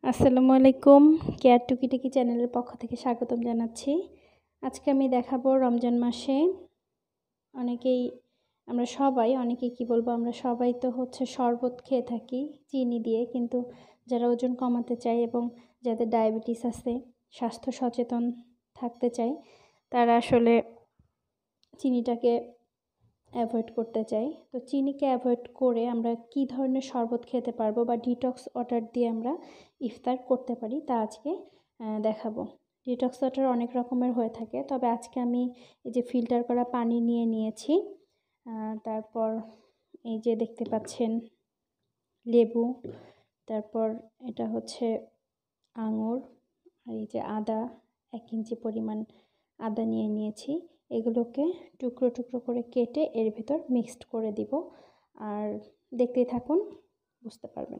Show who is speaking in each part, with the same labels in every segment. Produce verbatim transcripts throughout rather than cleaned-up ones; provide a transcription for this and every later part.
Speaker 1: আসসালামু আলাইকুম। কেয়ার টুকিটাকি চ্যানেলের পক্ষ থেকে স্বাগতম জানাচ্ছি। আজকে আমি দেখাবো রমজান মাসে অনেকেই আমরা সবাই অনেকেই কি বলবো আমরা সবাই তো হচ্ছে শরবত খেয়ে থাকি চিনি দিয়ে, কিন্তু যারা ওজন কমাতে চায় এবং যাদের ডায়াবেটিস আছে, স্বাস্থ্য সচেতন থাকতে চায়, তারা আসলে চিনিটাকে অ্যাভয়েড করতে চাই। তো চিনিকে অ্যাভয়েড করে আমরা কি ধরনের শরবত খেতে পারবো বা ডিটক্স ওয়াটার দিয়ে আমরা ইফতার করতে পারি তা আজকে দেখাবো। ডিটক্স ওয়াটার অনেক রকমের হয়ে থাকে, তবে আজকে আমি এই যে ফিল্টার করা পানি নিয়ে নিয়েছি, তারপর এই যে দেখতে পাচ্ছেন লেবু, তারপর এটা হচ্ছে আঙুর, আর এই যে আদা, এক ইঞ্চি পরিমাণ আদা নিয়ে নিয়েছি। এগুলোকে টুকরো টুকরো করে কেটে এর ভেতর মিক্সড করে দিব, আর দেখতেই থাকুন, বুঝতে পারবেন।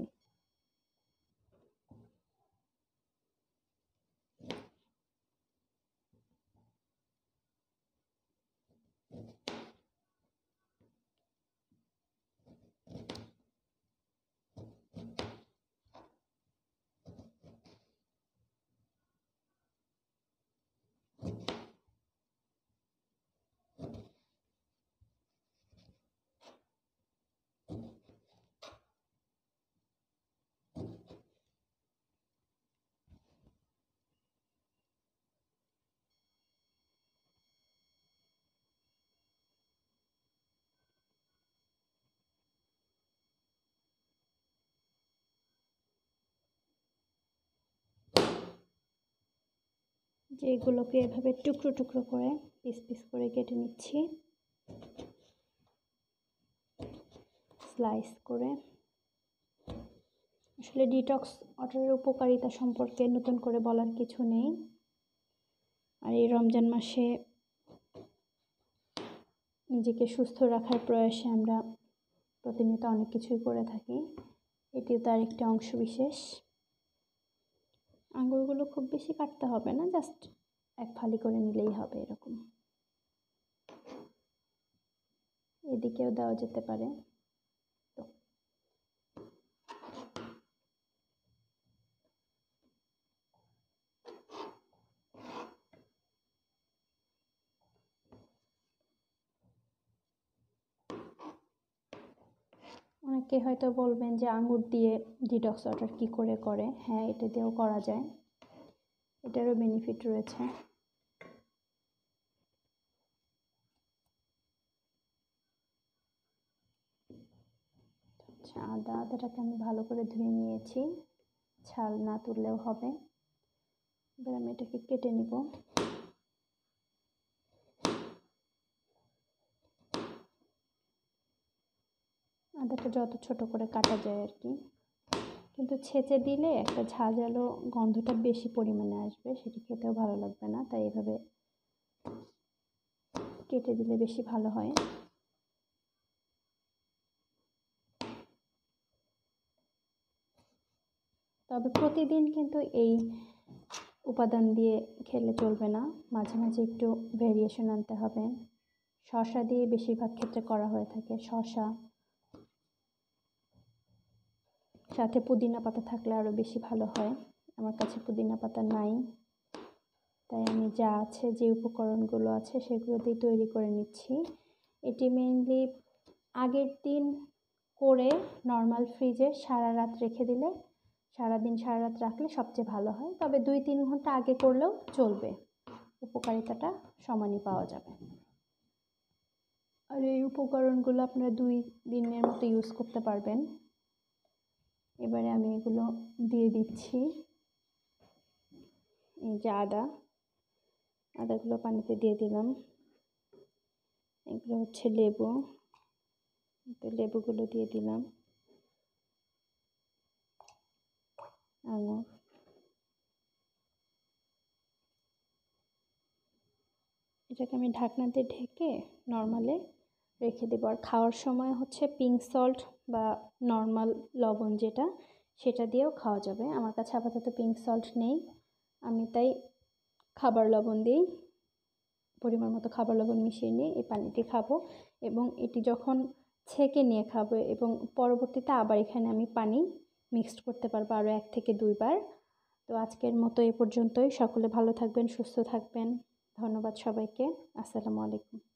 Speaker 1: যে এগুলোকে এভাবে টুকরো টুকরো করে পিস পিস করে কেটে নিচ্ছি, স্লাইস করে। আসলে ডিটক্স ওয়াটারের উপকারিতা সম্পর্কে নতুন করে বলার কিছু নেই, আর এই রমজান মাসে নিজেকে সুস্থ রাখার প্রয়াসে আমরা প্রতিনিয়ত অনেক কিছুই করে থাকি, এটিও তার একটি অংশ বিশেষ। আঙুরগুলো খুব বেশি কাটতে হবে না, জাস্ট এক ফালি করে নিলেই হবে। এরকম এদিকেও দেওয়া যেতে পারে। অনেকে হয়তো বলবেন যে আঙুর দিয়ে ডিটক্স ওয়াটার কী করে করে। হ্যাঁ, এটা দিয়েও করা যায়, এটারও বেনিফিট রয়েছে। আচ্ছা, আদা আদাটাকে আমি ভালো করে ধুয়ে নিয়েছি, ছাল না তুললেও হবে। এবার আমি এটাকে কেটে নিব। আদাটা যত ছোট করে কাটা যায় আর কি, কিন্তু ছেঁচে দিলে একটা ঝাঁঝালো গন্ধটা বেশি পরিমাণে আসবে, সেটি খেতেও ভালো লাগবে না, তাই এভাবে কেটে দিলে বেশি ভালো হয়। তবে প্রতিদিন কিন্তু এই উপাদান দিয়ে খেলে চলবে না, মাঝে মাঝে একটু ভেরিয়েশন আনতে হবে। শসা দিয়ে বেশিরভাগ ক্ষেত্রে করা হয়ে থাকে, শসা সাথে পুদিনা পাতা থাকলে আরও বেশি ভালো হয়। আমার কাছে পুদিনা পাতা নাই, তাই আমি যা আছে, যে উপকরণগুলো আছে সেগুলো দিয়ে তৈরি করে নিচ্ছি। এটি মেইনলি আগের দিন করে নর্মাল ফ্রিজে সারা রাত রেখে দিলে, সারাদিন সারা রাত রাখলে সবচেয়ে ভালো হয়। তবে দুই তিন ঘন্টা আগে করলেও চলবে, উপকারিতাটা সমানই পাওয়া যাবে। আর এই উপকরণগুলো আপনারা দুই দিনের মতো ইউজ করতে পারবেন। এবারে আমি এগুলো দিয়ে দিচ্ছি। এই যে আদা, আদাগুলো পানিতে দিয়ে দিলাম। এগুলো হচ্ছে লেবু, তো লেবুগুলো দিয়ে দিলাম। আঙুর, এটাকে আমি ঢাকনা দিয়ে ঢেকে নর্মালে রেখে দেবো। আর খাওয়ার সময় হচ্ছে পিঙ্ক সল্ট বা নর্মাল লবণ যেটা, সেটা দিয়েও খাওয়া যাবে। আমার কাছে আপাতত পিঙ্ক সল্ট নেই, আমি তাই খাবার লবণ দিয়েই পরিমাণ মতো খাবার লবণ মিশিয়ে নিয়ে এই পানিটি খাবো, এবং এটি যখন ছেঁকে নিয়ে খাবো এবং পরবর্তীতে আবার এখানে আমি পানি মিক্সড করতে পারবো আরও এক থেকে দুইবার। তো আজকের মতো এ পর্যন্তই। সকলে ভালো থাকবেন, সুস্থ থাকবেন। ধন্যবাদ সবাইকে। আসসালামু আলাইকুম।